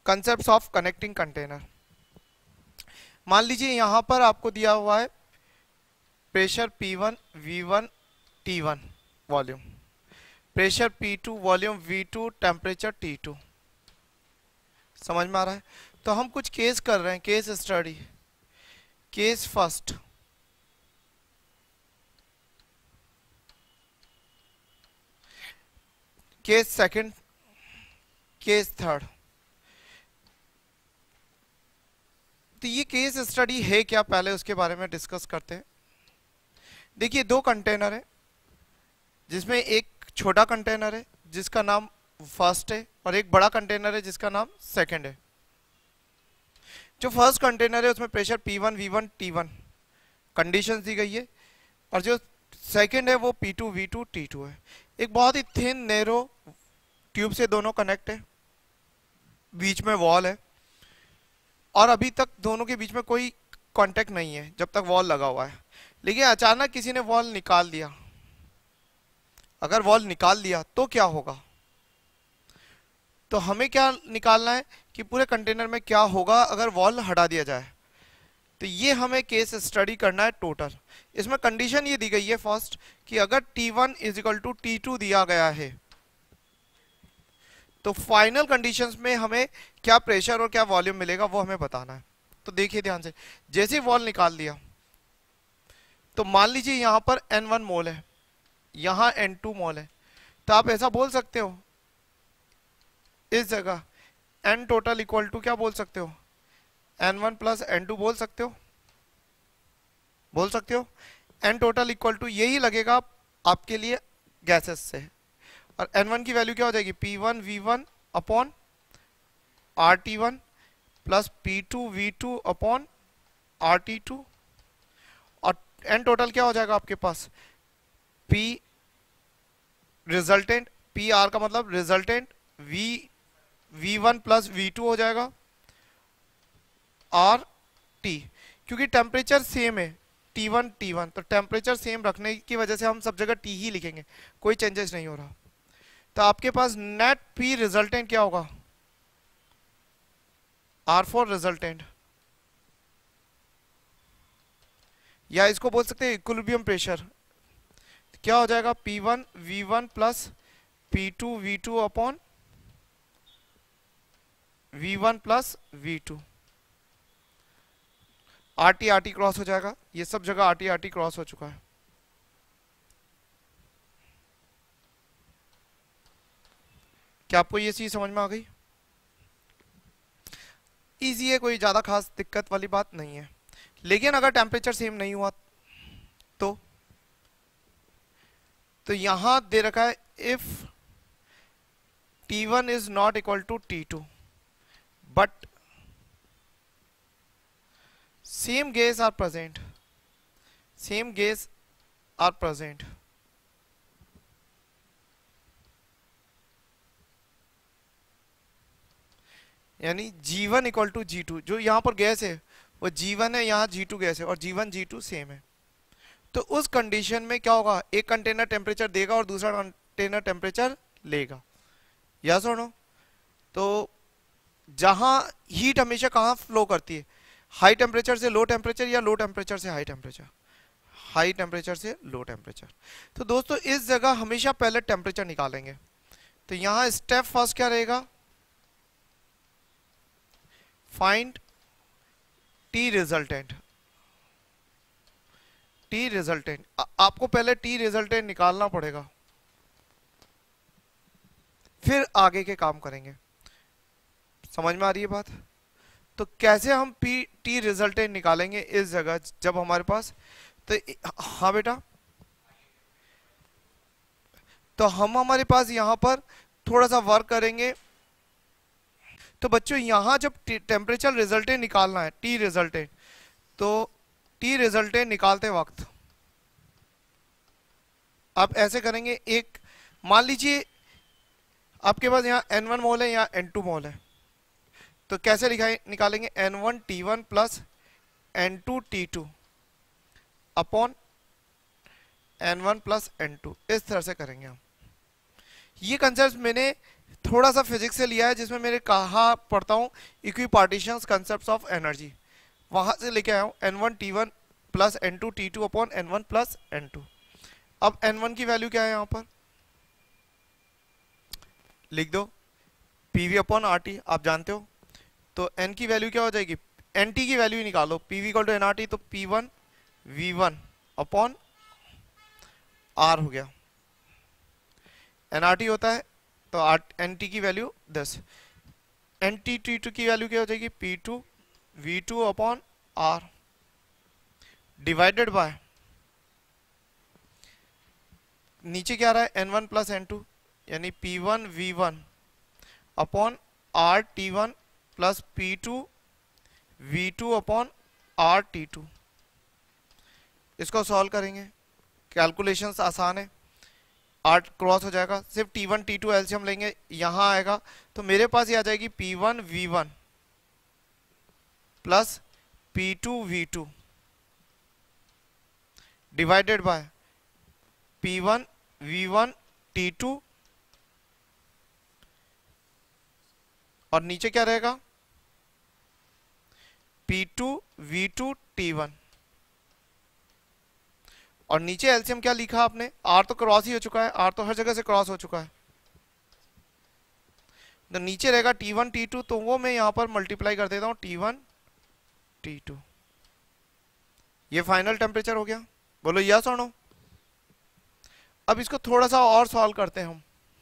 Concept of connecting container. मान लीजिए यहां पर आपको दिया हुआ है pressure P1 V1 T1 volume, pressure P2 volume V2 temperature T2। समझ में आ रहा है? तो हम कुछ केस कर रहे हैं, case study. Case first, case second, case third. तो ये केस स्टडी है क्या, पहले उसके बारे में डिस्कस करते हैं। देखिए दो कंटेनर है, जिसमें एक छोटा कंटेनर है जिसका नाम फर्स्ट है और एक बड़ा कंटेनर है जिसका नाम सेकंड है। जो फर्स्ट कंटेनर है उसमें pressure P1 V1 T1 condition दी गई है, और जो सेकंड है वो P2 V2 T2 है। एक बहुत ही थिन नैरो ट्यूब से दोनों कनेक्ट है, बीच में वॉल है, और अभी तक दोनों के बीच में कोई कांटेक्ट नहीं है जब तक वॉल लगा हुआ है। लेकिन अचानक किसी ने वॉल निकाल दिया। अगर वॉल निकाल दिया तो क्या होगा? तो हमें क्या निकालना है कि पूरे कंटेनर में क्या होगा अगर वॉल हटा दिया जाए। तो ये हमें केस स्टडी करना है टोटल। इसमें कंडीशन ये दी गई है फर्स्ट कि अगर T1 is equal to T2 दिया गया है, तो फाइनल कंडीशंस में हमें क्या प्रेशर और क्या वॉल्यूम मिलेगा वो हमें बताना है। तो देखिए ध्यान से, जैसे वॉल निकाल दिया तो मान लीजिए यहां पर N1 मोल है, यहां N2 मोल है। तो आप ऐसा बोल सकते हो इस जगह N टोटल इक्वल टू क्या बोल सकते हो, N1 प्लस N2 बोल सकते हो, बोल सकते हो। N टोटल इक्वल टू यही लगेगा आपके लिए गैसेस से, और N1 की वैल्यू क्या हो जाएगी, P1 V1 upon RT1 plus P2 V2 upon RT2, और N टोटल क्या हो जाएगा आपके पास, P रिजल्टेंट, पी आर का मतलब रिजल्टेंट, V1 प्लस V2 हो जाएगा आर टी, क्योंकि टेम्परेचर सेम है T1 तो टेम्परेचर सेम रखने की वजह से हम सब जगह T ही लिखेंगे, कोई चेंजेस नहीं हो रहा। तो आपके पास नेट P रिजल्टेंट क्या होगा, R4 रिजल्टेंट, या इसको बोल सकते हैं इक्विलिब्रियम प्रेशर। क्या हो जाएगा, P1 V1 plus P2 V2 upon V1 plus V2। RT RT cross हो जाएगा, ये सब जगह RT RT क्रॉस हो चुका है। क्या आपको ये चीज समझ में आ गई? इजी है, कोई ज्यादा खास दिक्कत वाली बात नहीं है। लेकिन अगर टेम्परेचर सेम नहीं हुआ तो यहां दे रखा है if T1 is not equal to T2 but same gas are present, same gas are present. यानी G1 इक्वल टू G2, जो यहां पर गैस है वो G1 है, यहां G2 गैस है, और G1 G2 सेम है। तो उस कंडीशन में क्या होगा, एक कंटेनर टेम्परेचर देगा और दूसरा कंटेनर टेम्परेचर लेगा, यस और नो? तो जहां हीट हमेशा कहां फ्लो करती है, हाई टेम्परेचर से लो टेम्परेचर या लो टेम्परेचर से हाई टेम्परेचर, हाई टेम्परेचर से लो टेम्परेचर। तो दोस्तों इस जगह हमेशा पहले टेम्परेचर निकालेंगे। तो यहां स्टेप फर्स्ट क्या रहेगा, find T resultant. T resultant आपको पहले टी रिजल्टेंट निकालना पड़ेगा, फिर आगे के काम करेंगे। समझ में आ रही है बात? तो कैसे हम टी रिजल्टेंट निकालेंगे इस जगह, जब हमारे पास तो हाँ बेटा, तो हम हमारे पास यहां पर थोड़ा सा वर्क करेंगे। तो बच्चों यहां जब टेम्परेचर रिजल्टेंट निकालना है, टी रिजल्टेंट, तो टी रिजल्टेंट निकालते वक्त आप ऐसे करेंगे, एक मान लीजिए आपके पास यहाँ N1 मोल है, यहाँ N2 मोल है। तो कैसे निकालेंगे, N1 T1 plus N2 T2 upon N1 plus N2, इस तरह से करेंगे हम। ये कंसेप्ट मैंने थोड़ा सा फिजिक्स से लिया है, जिसमें मैंने कहा पढ़ता हूँ इक्विपार्टीशंस कंसेप्ट ऑफ एनर्जी, वहां से लेके आया हूँ N1 T1 plus N2 T2 upon N1 plus N2। अब N1 की वैल्यू क्या है यहाँ पर, लिख दो PV अपॉन RT, आप जानते हो। तो N की वैल्यू क्या हो जाएगी, NT की वैल्यू ही निकालो, PV इक्वल टू NRT, तो P1 V1 अपॉन R हो गया। NRT होता है तो NT की वैल्यू 10, NT T2 की वैल्यू क्या हो जाएगी, P2 V2 upon R divided by, नीचे क्या आ रहा है N1 प्लस N2, यानी P1 V1 upon R T1 plus P2 V2 upon R T2। इसको सॉल्व करेंगे, कैलकुलेशंस आसान है, आर क्रॉस हो जाएगा, सिर्फ T1 T2 एलसीएम लेंगे, यहां आएगा तो मेरे पास ये आ जाएगी P1 V1 plus P2 V2 divided by P1 V1 T2, और नीचे क्या रहेगा P2 V2 T1, और नीचे एलसीएम क्या लिखा आपने, आर तो क्रॉस ही हो चुका है, आर तो हर जगह से क्रॉस हो चुका है, तो नीचे रहेगा T1 T2, तो वो मैं यहां पर मल्टीप्लाई कर देता हूं T1 T2। ये फाइनल टेम्परेचर हो गया, बोलो यस और नो। अब इसको थोड़ा सा और सॉल्व करते हैं हम,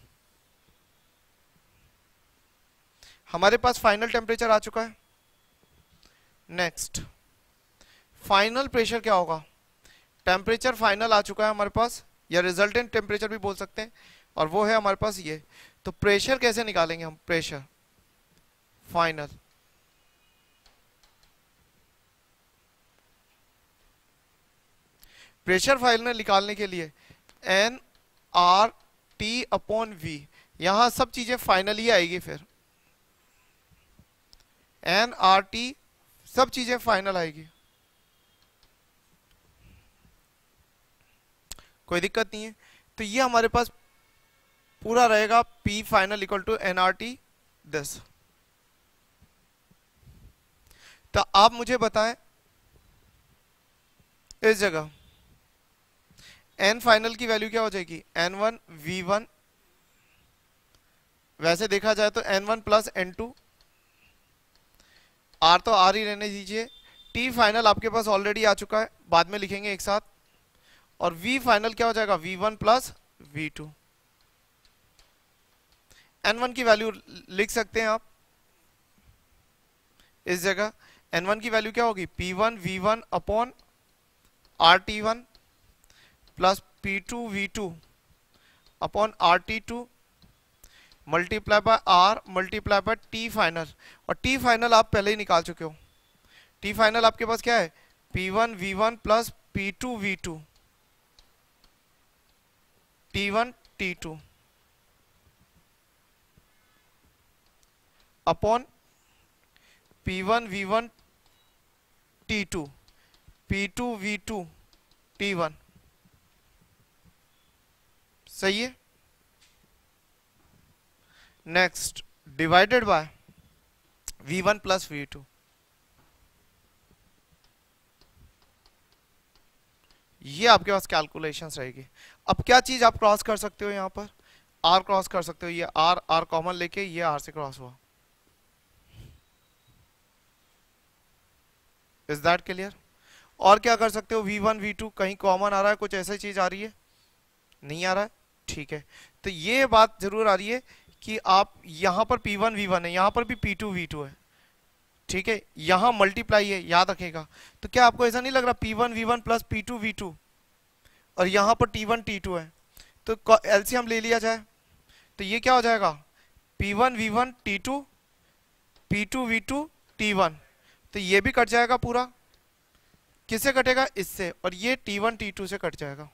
हमारे पास फाइनल टेम्परेचर आ चुका है। नेक्स्ट फाइनल प्रेशर क्या होगा, टेम्परेचर फाइनल आ चुका है हमारे पास, या रिजल्टेंट टेम्परेचर भी बोल सकते हैं, और वो है हमारे पास ये। तो प्रेशर कैसे निकालेंगे हम, प्रेशर फाइनल, प्रेशर फाइनल निकालने के लिए N R T upon V, यहां सब चीजें फाइनल ही आएगी, फिर एन आर टी सब चीजें फाइनल आएगी, कोई दिक्कत नहीं है। तो ये हमारे पास पूरा रहेगा P final equal to N R T 10। तो आप मुझे बताएं इस जगह एन फाइनल की वैल्यू क्या हो जाएगी, N1 V1, वैसे देखा जाए तो N1 प्लस N2, R तो R ही रहने दीजिए, T फाइनल आपके पास ऑलरेडी आ चुका है, बाद में लिखेंगे एक साथ, और V फाइनल क्या हो जाएगा V1 प्लस V2। N1 की वैल्यू लिख सकते हैं आप इस जगह, N1 की वैल्यू क्या होगी P1 V1 upon RT1 plus P2 V2 upon RT2 multiply by R multiply by T final, और T फाइनल आप पहले ही निकाल चुके हो। T फाइनल आपके पास क्या है P1 V1 plus P2 V2 T1 T2 upon P1 V1 T2 P2 V2 T1, सही है। Next divided by V1 plus V2, ये आपके पास कैलकुलेशंस रहेगी। अब क्या चीज आप क्रॉस कर सकते हो, यहां पर R क्रॉस कर सकते हो, ये R R कॉमन लेके ये R से क्रॉस हुआ, इज दैट क्लियर। और क्या कर सकते हो, V1 V2 कहीं कॉमन आ रहा है, कुछ ऐसी चीज आ रही है, नहीं आ रहा है, ठीक है। तो ये बात जरूर आ रही है कि आप यहां पर P1 V1 है, यहां पर भी P2 V2 है, ठीक है, यहां मल्टीप्लाई है, याद रखेगा। तो क्या आपको ऐसा नहीं लग रहा P1 V1 plus P2 V2, और यहां पर T1 T2 है, तो एलसीएम ले लिया जाए, तो ये क्या हो जाएगा P1 V1 T2 P2 V2 T1, तो ये भी कट जाएगा पूरा, किससे कटेगा, इससे, और ये T1 T2 से कट जाएगा।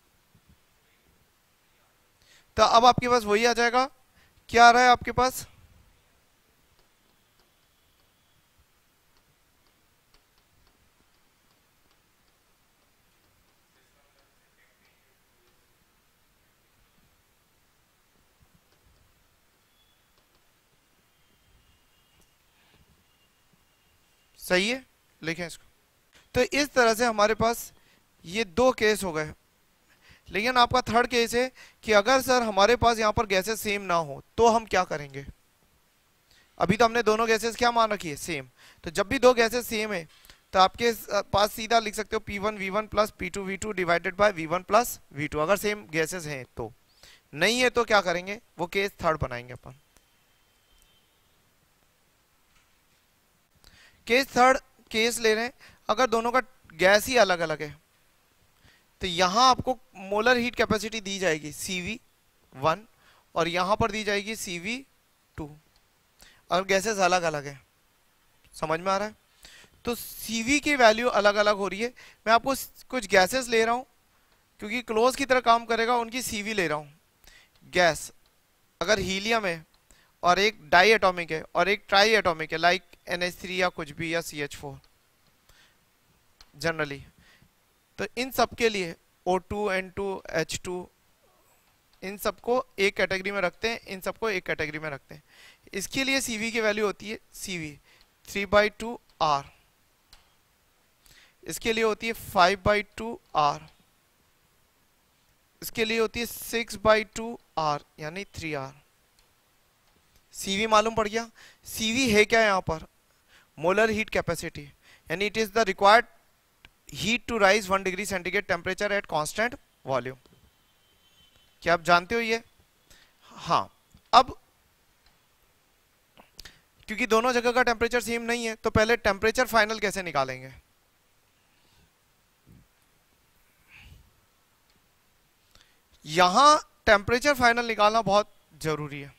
तो अब आपके पास वही आ जाएगा, क्या आ रहा है आपके पास, सही है, लिखें इसको। तो इस तरह से हमारे पास ये दो केस हो गए। लेकिन आपका थर्ड केस है कि अगर सर हमारे पास यहाँ पर गैसेस सेम ना हो तो हम क्या करेंगे। अभी तो हमने दोनों गैसेस क्या मान रखी है, सेम। तो जब भी दो गैसेस सेम है तो आपके पास सीधा लिख सकते हो P1 V1 plus P2 V2 divided by V1 plus V2, अगर सेम गैसेस हैं तो। नहीं है तो क्या करेंगे, वो केस थर्ड बनाएंगे अपन। केस थर्ड केस ले रहे हैं अगर दोनों का गैस ही अलग अलग है, तो यहां आपको मोलर हीट कैपेसिटी दी जाएगी CV1 और यहां पर दी जाएगी CV2, और गैसेस अलग अलग है। समझ में आ रहा है। तो CV की वैल्यू अलग अलग हो रही है। मैं आपको कुछ गैसेस ले रहा हूं क्योंकि क्लोज की तरह काम करेगा, उनकी CV ले रहा हूं। गैस अगर हीलियम है और एक डाई एटॉमिक है और एक ट्राई एटॉमिक है, लाइक NH3 या कुछ भी, या CH4 जनरली, तो इन सब के लिए O2 N2 H2 इन सबको एक कैटेगरी में रखते हैं, इन सबको एक कैटेगरी में रखते हैं। इसके लिए CV की वैल्यू होती है CV 3/2 R, इसके लिए होती है 5/2 R, इसके लिए होती है 6/2 R यानी 3R। CV मालूम पड़ गया। CV है क्या यहाँ पर, मोलर हीट कैपेसिटी, यानी it is the required heat to rise 1 degree centigrade temperature at constant volume. क्या आप जानते हो ये। हाँ, अब क्योंकि दोनों जगह का टेम्परेचर सेम नहीं है तो पहले टेम्परेचर फाइनल कैसे निकालेंगे। यहां टेम्परेचर फाइनल निकालना बहुत जरूरी है।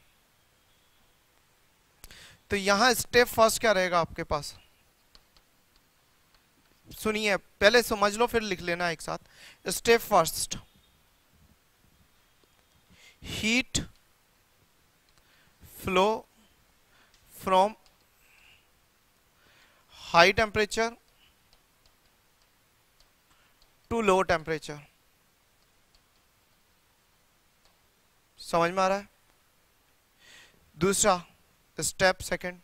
तो यहां स्टेप फर्स्ट क्या रहेगा आपके पास, सुनिए पहले समझ लो फिर लिख लेना एक साथ। Step first, heat flow from high temperature to low temperature. समझ में आ रहा है। दूसरा स्टेप सेकंड,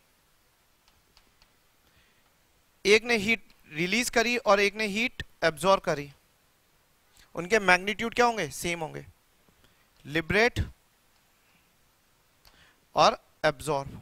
एक ने हीट रिलीज करी और एक ने हीट एब्जॉर्ब करी, उनके मैग्नीट्यूड क्या होंगे, सेम होंगे, लिबरेट और एब्जॉर्ब।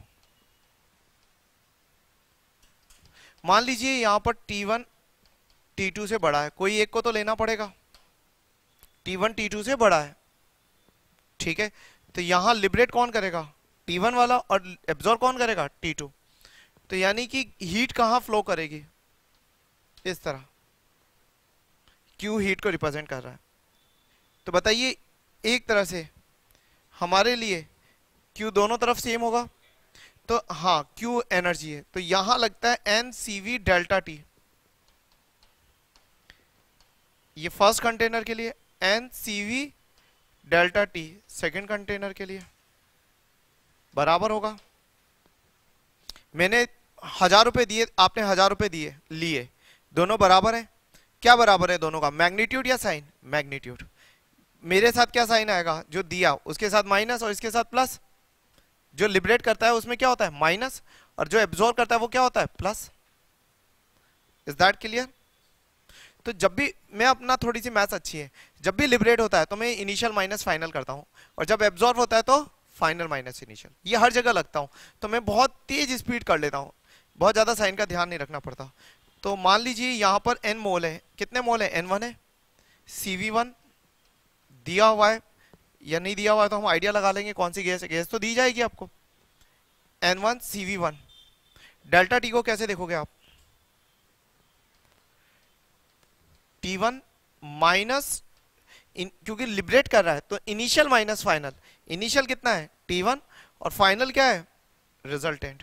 मान लीजिए यहां पर T1 T2 से बड़ा है, कोई एक को तो लेना पड़ेगा। T1 T2 से बड़ा है, ठीक है, तो यहां लिबरेट कौन करेगा, T1 वाला, और एब्जॉर्ब कौन करेगा, T2। तो यानी कि हीट कहां फ्लो करेगी, इस तरह। Q हीट को रिप्रेजेंट कर रहा है। तो बताइए एक तरह से हमारे लिए Q दोनों तरफ सेम होगा, तो हाँ Q एनर्जी है, तो यहां लगता है NCV डेल्टा T। ये फर्स्ट कंटेनर के लिए, NCV delta T second container के लिए बराबर होगा। मैंने 1000 रुपए दिए, आपने 1000 रुपए दिए लिए, दोनों बराबर है। क्या बराबर है दोनों का, मैग्नीट्यूड या साइन, मैग्नीट्यूड। मेरे साथ क्या साइन आएगा, जो दिया उसके साथ माइनस और इसके साथ प्लस। जो लिबरेट करता है उसमें क्या होता है, माइनस, और जो एब्जॉर्ब करता है वो क्या होता है, प्लस। Is that clear. तो जब भी मैं अपना थोड़ी सी मैथ्स अच्छी है, जब भी लिबरेट होता है तो मैं इनिशियल माइनस फाइनल करता हूं, और जब एब्जॉर्ब होता है तो फाइनल माइनस इनिशियल, ये हर जगह लगता हूं। तो मैं बहुत तेज स्पीड कर लेता हूं, बहुत ज्यादा साइन का ध्यान नहीं रखना पड़ता। तो मान लीजिए यहां पर n मोल है, कितने मोल है, n1 है। CV1 दिया हुआ है या नहीं दिया हुआ है तो हम आइडिया लगा लेंगे कौन सी गैस है, गैस तो दी जाएगी आपको, N1 CV1। डेल्टा T को कैसे देखोगे आप, T1 माइनस, क्योंकि लिबरेट कर रहा है तो इनिशियल माइनस फाइनल, इनिशियल कितना है T1 और फाइनल क्या है, रिजल्टेंट।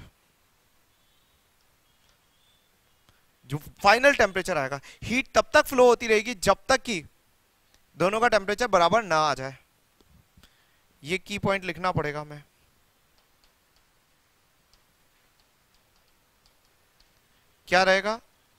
जो फाइनल टेम्परेचर आएगा, हीट तब तक फ्लो होती रहेगी जब तक कि दोनों का टेम्परेचर बराबर ना आ जाए। ये की पॉइंट लिखना पड़ेगा हमें। क्या रहेगा,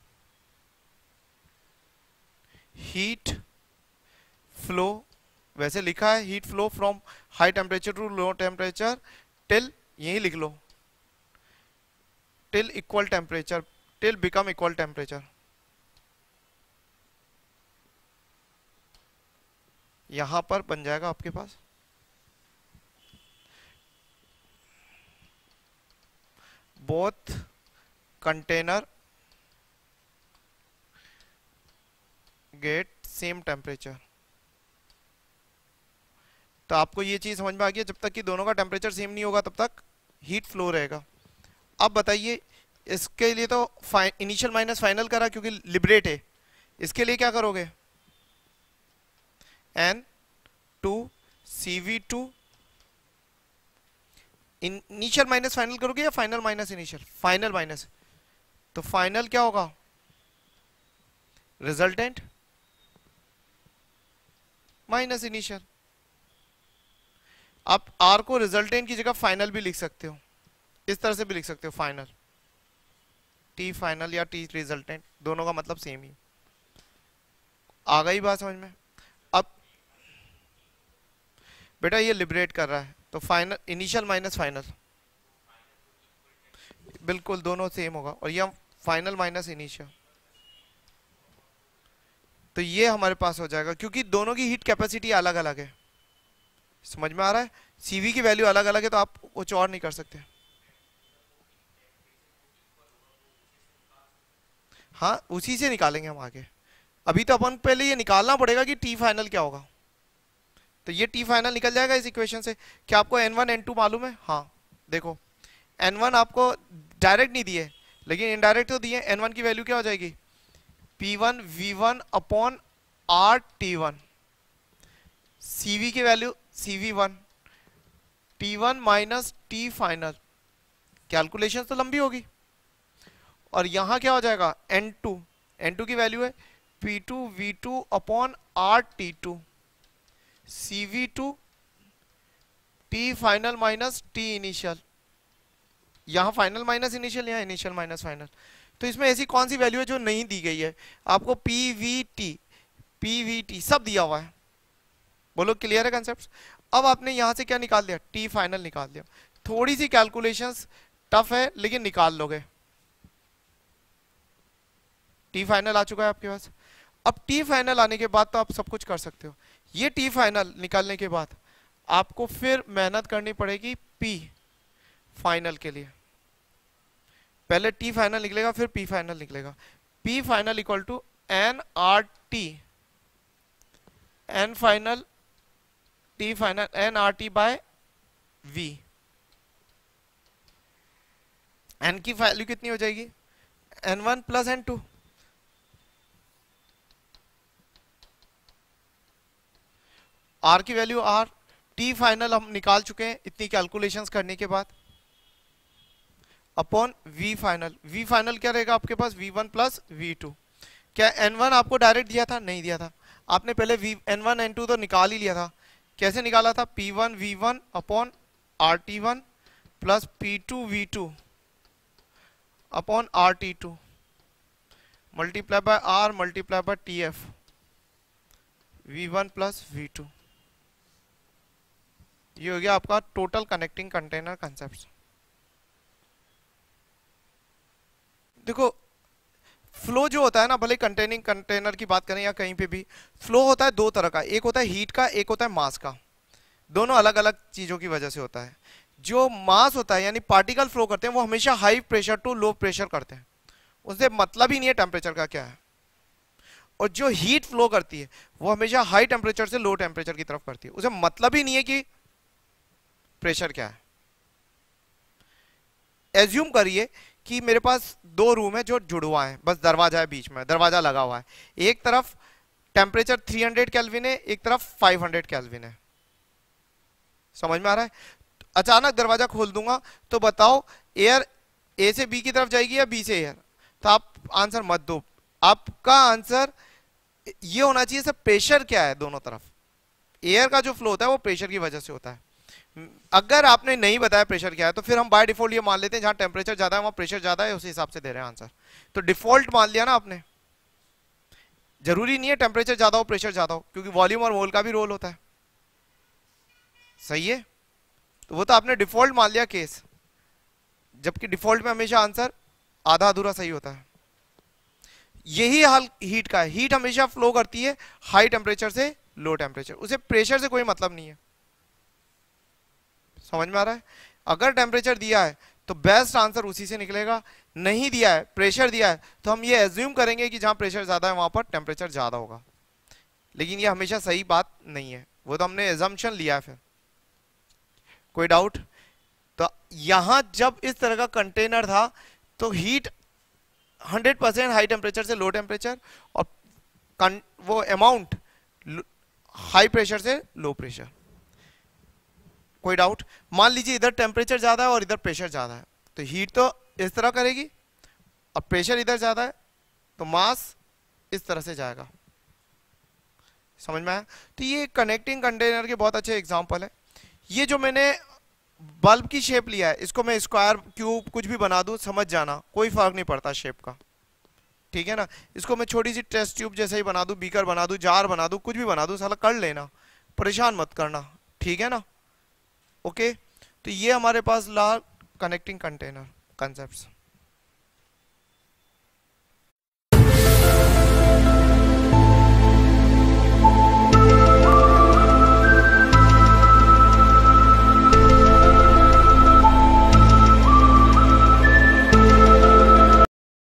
हीट फ्लो, वैसे लिखा है heat flow from high temperature to low temperature till, यही लिख लो, till equal temperature, till become equal temperature. यहां पर बन जाएगा आपके पास both container get same temperature. तो आपको ये चीज समझ में आ गई, जब तक कि दोनों का टेम्परेचर सेम नहीं होगा तब तक हीट फ्लो रहेगा. अब बताइए इसके लिए तो इनिशियल माइनस फाइनल करा क्योंकि लिबरेट है. इसके लिए क्या करोगे? N2 CV2 initial minus final करोगे या final minus initial? Final minus. तो फाइनल क्या होगा? Resultant minus initial. आप R को रिजल्टेंट की जगह फाइनल भी लिख सकते हो, इस तरह से भी लिख सकते हो फाइनल, T फाइनल या T रिजल्टेंट, दोनों का मतलब सेम ही. आ गई बात समझ में? अब बेटा ये लिबरेट कर रहा है तो फाइनल इनिशियल माइनस फाइनल बिल्कुल दोनों सेम होगा, और ये फाइनल माइनस इनिशियल. तो ये हमारे पास हो जाएगा क्योंकि दोनों की हीट कैपेसिटी अलग अलग है. समझ में आ रहा है? सीवी की वैल्यू अलग अलग है तो आप कुछ और नहीं कर सकते. हाँ उसी से निकालेंगे हम आगे. अभी तो अपन पहले ये निकालना पड़ेगा कि टी फाइनल क्या होगा. तो ये टी फाइनल निकल जाएगा इस इक्वेशन से. क्या आपको N1 N2 मालूम है? हाँ देखो N1 आपको डायरेक्ट नहीं दिए लेकिन इनडायरेक्ट तो दिए. N1 की वैल्यू क्या हो जाएगी? P1 V1 upon R T1. CV की value CV1 T1 minus T final. Calculation तो लंबी होगी. और यहां क्या हो जाएगा? N2. N2 की वैल्यू है P2 V2 upon R T2. CV2 T final minus T initial. यहां फाइनल माइनस इनिशियल, यहां इनिशियल माइनस फाइनल. तो इसमें ऐसी कौन सी वैल्यू है जो नहीं दी गई है? आपको PVT सब दिया हुआ है. बोलो क्लियर है कंसेप्ट? अब आपने यहां से क्या निकाल दिया? T फाइनल निकाल दिया. थोड़ी सी कैलकुलेशंस टफ है लेकिन निकाल लोगे. T फाइनल आ चुका है आपके पास. अब T फाइनल आने के बाद तो आप सब कुछ कर सकते हो. ये T फाइनल निकालने के बाद आपको फिर मेहनत करनी पड़ेगी P फाइनल के लिए. पहले T फाइनल निकलेगा फिर P फाइनल निकलेगा. P final equal to NRT, N final T final NRT by V. N की वैल्यू कितनी हो जाएगी? N1 plus N2. R की वैल्यू R. T फाइनल हम निकाल चुके हैं इतनी कैलकुलेशंस करने के बाद, upon V final. V final क्या रहेगा आपके पास? V1 plus V2. क्या N1 आपको डायरेक्ट दिया था? नहीं दिया था. आपने पहले N1 N2 तो निकाल ही लिया था. कैसे निकाला था? P1 V1 upon RT1 plus P2 V2 upon RT2 multiply by R multiply by TF V1 plus V2. ये हो गया आपका टोटल कनेक्टिंग कंटेनर कंसेप्ट. देखो फ्लो जो होता है ना, भले कंटेनिंग कंटेनर की बात करें या कहीं पे भी, फ्लो होता है दो तरह का. एक होता है हीट का, एक होता है मास का. दोनों अलग अलग चीजों की वजह से होता है. जो मास होता है यानी पार्टिकल फ्लो करते हैं वो हमेशा high pressure to low pressure करते हैं. उससे मतलब ही नहीं है टेम्परेचर का क्या है. और जो हीट फ्लो करती है वो हमेशा हाई टेम्परेचर से लो टेम्परेचर की तरफ करती है. उसे मतलब ही नहीं है कि प्रेशर क्या है. एज्यूम करिए कि मेरे पास दो रूम है जो जुड़वा है, बस दरवाजा है बीच में, दरवाजा लगा हुआ है. एक तरफ टेम्परेचर 300 केल्विन है, एक तरफ 500 केल्विन है. समझ में आ रहा है? अचानक दरवाजा खोल दूंगा तो बताओ एयर ए से बी की तरफ जाएगी या बी से एयर? तो आप आंसर मत दो. आपका आंसर ये होना चाहिए सर प्रेशर क्या है दोनों तरफ. एयर का जो फ्लो होता है वो प्रेशर की वजह से होता है. अगर आपने नहीं बताया प्रेशर क्या है तो फिर हम बाय डिफॉल्ट ये मान लेते हैं जहां टेम्परेचर ज्यादा है वहां प्रेशर ज्यादा है, उसी हिसाब से दे रहे हैं आंसर. तो डिफॉल्ट मान लिया ना आपने. जरूरी नहीं है टेम्परेचर ज्यादा हो प्रेशर ज्यादा हो, क्योंकि वॉल्यूम और मोल का भी रोल होता है. सही है? तो वो तो आपने डिफॉल्ट मान लिया केस, जबकि डिफॉल्ट में हमेशा आंसर आधा अधूरा सही होता है. यही हाल हीट का है। हीट हमेशा फ्लो करती है हाई टेम्परेचर से लो टेम्परेचर, उसे प्रेशर से कोई मतलब नहीं है। समझ में आ रहा है? अगर टेम्परेचर दिया है तो बेस्ट आंसर उसी से निकलेगा, नहीं दिया है, प्रेशर दिया है, तो हम ये एज्यूम करेंगे कि जहां प्रेशर ज्यादा है वहां पर टेम्परेचर ज्यादा होगा। लेकिन ये हमेशा सही बात नहीं है, वो तो हमने एजम्पशन लिया है। फिर कोई डाउट? तो यहां जब इस तरह का कंटेनर था तो हीट 100% हाई टेम्परेचर से लो टेम्परेचर, और वो अमाउंट हाई प्रेशर से लो प्रेशर। कोई डाउट? मान लीजिए इधर टेम्परेचर ज्यादा है और इधर प्रेशर ज्यादा है, तो हीट तो इस तरह करेगी, और प्रेशर इधर ज्यादा है तो मास इस तरह से जाएगा। समझ में आया? तो ये कनेक्टिंग कंटेनर के बहुत अच्छे एग्जांपल है। ये जो मैंने बल्ब की शेप लिया है, इसको मैं स्क्वायर क्यूब कुछ भी बना दूं, समझ जाना कोई फर्क नहीं पड़ता शेप का, ठीक है ना। इसको मैं छोटी सी टेस्ट ट्यूब जैसे ही बना दूं, बीकर बना दूं, जार बना दूं, कुछ भी बना दूं, साला कर लेना, परेशान मत करना, ठीक है ना। ओके, तो ये हमारे पास ला कनेक्टिंग कंटेनर कंसेप्ट्स।